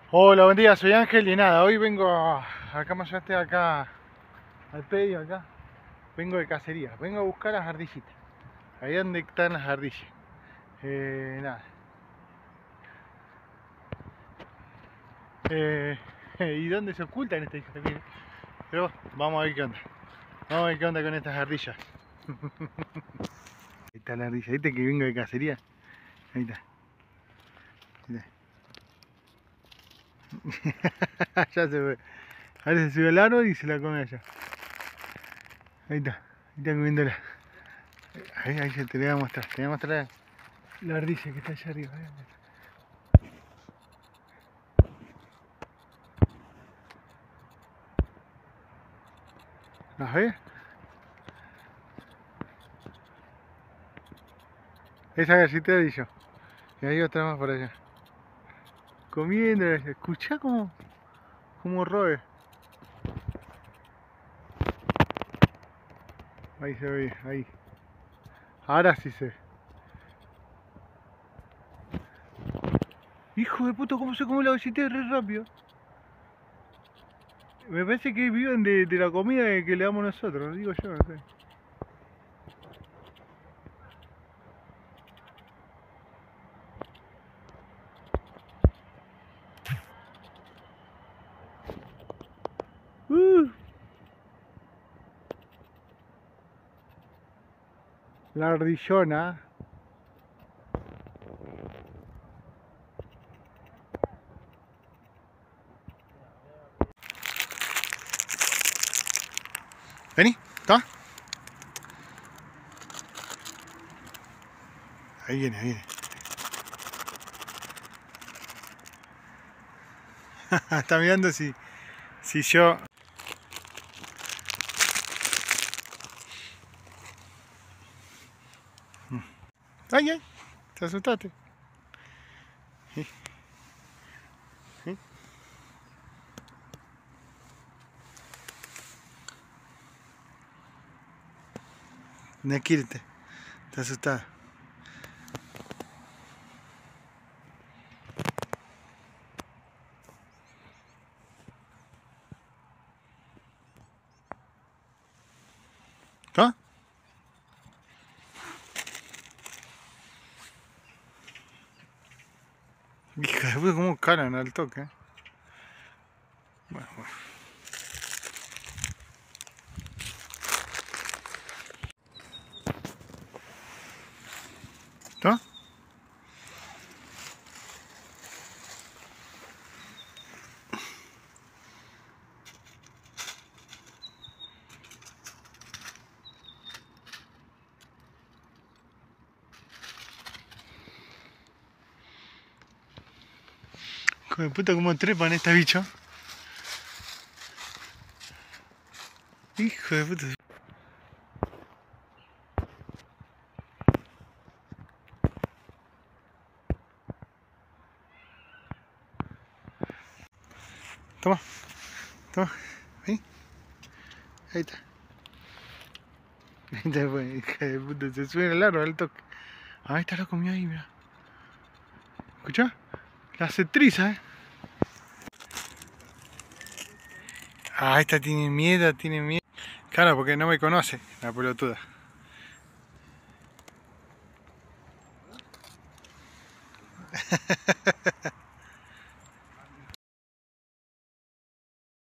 Hola, buen día, soy Ángel y nada, hoy acá me llevaste acá al pedio acá, vengo de cacería, vengo a buscar las ardillitas, ahí donde están las ardillas, nada, eh, y dónde se ocultan estas hijas de mil, pero vamos a ver qué onda, vamos a ver qué onda con estas ardillas. Ahí está la ardilla, ¿viste que vengo de cacería? Ahí está, ya se ve, ahora se sube al árbol y se la come allá, ahí está comiéndola. Ahí te voy a mostrar, te voy a mostrar la ardilla que está allá arriba. ¿Las ves? Esa galletera y yo. Y hay otra más por allá. Comiendo, escuchá como roe. Ahí se ve, ahí. Ahora sí se ve. Hijo de puta, ¿cómo se come la galletera re rápido? Me parece que viven de la comida que le damos nosotros, digo yo, no sé. La ardillona. Vení, toma. Ahí viene, ahí viene. Está mirando si yo... Ay, ay, te asustaste. No quiere, te asustada. ¿Toma? Hija de puta, cómo calan al toque. Bueno. ¿Toma? Hijo de puta, cómo trepan esta bicha. Hijo de puta. Toma, toma, ven. Ahí está. Ahí está, pues, hija de puta, se sube al árbol al toque. Ahí está la comida ahí, mira. ¿Escuchá? La cetriza, Ah, esta tiene miedo, tiene miedo. Claro, porque no me conoce, la pelotuda.